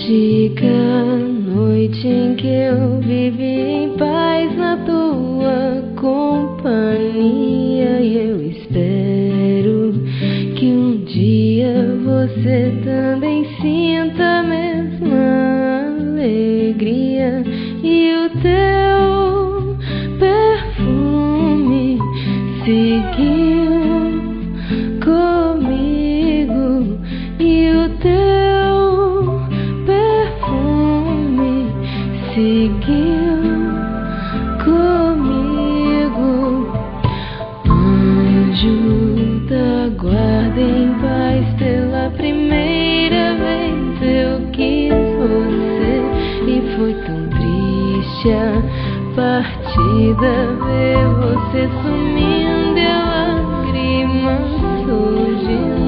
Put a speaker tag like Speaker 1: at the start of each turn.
Speaker 1: mágica noite em que eu vivi em paz na tua companhia. E eu espero que um dia você também sinta a mesma alegria. E o teu perfume seguiu comigo, e o teu perfume seguiu comigo. Anjo da guarda, em paz pela primeira vez eu quis você, e foi tão triste a partida, ver você sumindo e a lágrima surgindo.